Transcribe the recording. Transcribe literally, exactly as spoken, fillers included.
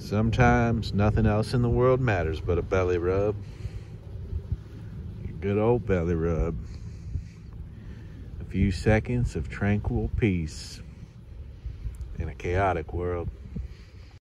Sometimes nothing else in the world matters but a belly rub. A good old belly rub. A few seconds of tranquil peace in a chaotic world.